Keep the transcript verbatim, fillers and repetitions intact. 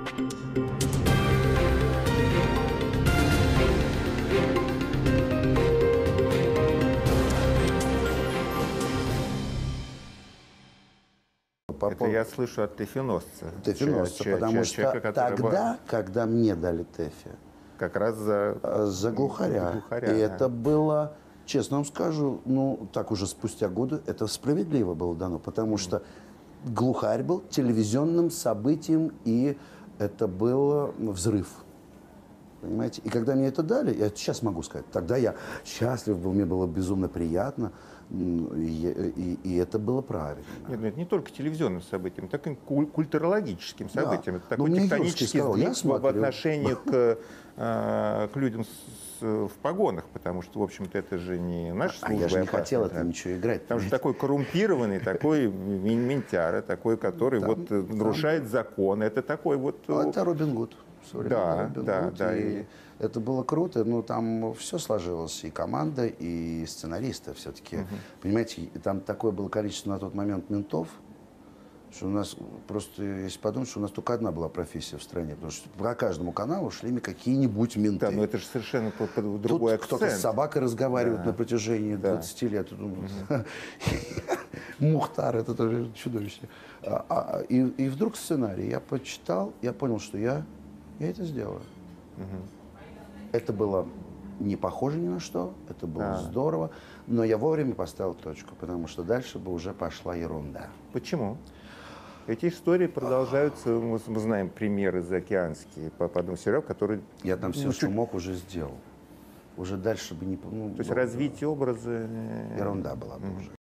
По Это я слышу от ТЭФИ-носца. ТЭФИ-носца, потому что тогда, когда мне дали ТЭФИ, как раз за, за глухаря, за глухаря и да. это было, честно вам скажу, ну, так уже спустя годы, это справедливо было дано, потому mm. что глухарь был телевизионным событием, и это был взрыв. Понимаете? И когда мне это дали, я сейчас могу сказать, тогда я счастлив был, мне было безумно приятно, и, и, и это было правильно. Нет, ну это не только телевизионным событием, так и культурологическим событием. Да. Это такой тектонический сдвиг в отношении к, к людям с, в погонах, потому что, в общем-то, это же не наша служба. А я же не опасная, хотел да. это ничего играть. Потому что такой коррумпированный, такой ментяра, такой, который там, вот там, нарушает закон. Это такой вот... Это Робин Гуд. Да, да, да. И это было круто, но там все сложилось, и команда, и сценаристы все-таки. Угу. Понимаете, там такое было количество на тот момент ментов, что у нас просто, если подумать, что у нас только одна была профессия в стране, потому что по каждому каналу шли какие-нибудь менты. Да, но это же совершенно другой акцент. Кто-то с собакой разговаривает да. на протяжении да. двадцати лет. Мухтар, это тоже чудовище. И вдруг сценарий я почитал, я понял, что я Я это сделаю. Угу. Это было не похоже ни на что, это было а. здорово, но я вовремя поставил точку, потому что дальше бы уже пошла ерунда. Почему? Эти истории продолжаются, мы, мы знаем примеры заокеанские по, по одному сериалу, который... Я там все, ну, что мог, уже сделал. Уже дальше бы не... Ну, то есть развитие образа... Ерунда была бы угу. уже.